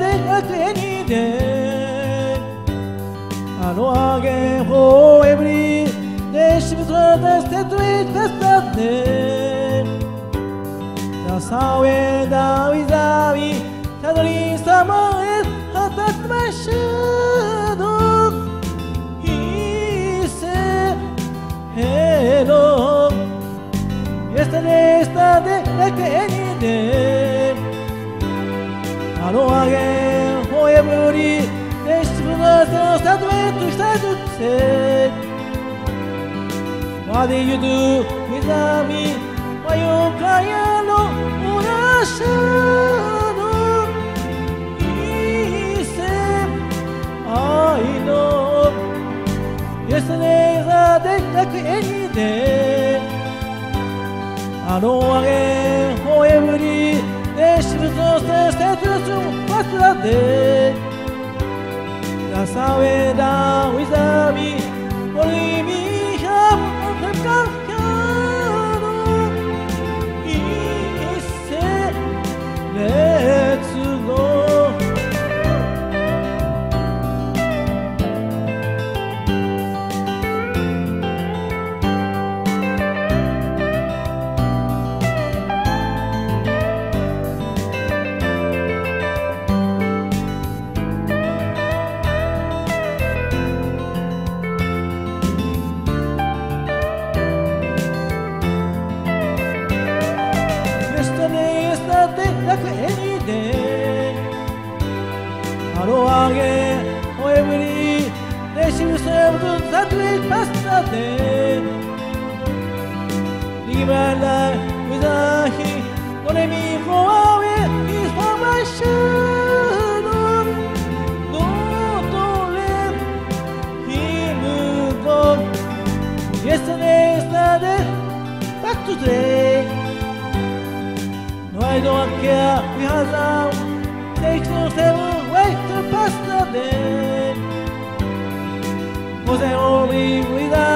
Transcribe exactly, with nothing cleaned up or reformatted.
で楽園にてあのアゲンフォーエブリーでしぶとなステッドウィートスタッデダサウェダウィザビたどりさまへ果たしましょうHe said hello Yesterday started like any dayあのアゲンフォーエブリーでしぶとなスタッドウィートスタッドセ What did you do with me? Why you cry alone on a shadow? He said, I know. Yesterday's a day like any day. I know again for every day she was lost and said to us what's that day? That's how we're down with me. Only me. Let's go. Yesterday is not like any day. I know again, for every day she was able to that week past that day. Live my life with a he, don't let me go away, he's for my shadow. No, don't let him go. Yesterday is not back to today. No, I don't care, we have now Takes no seven ways to pass the day Was I only without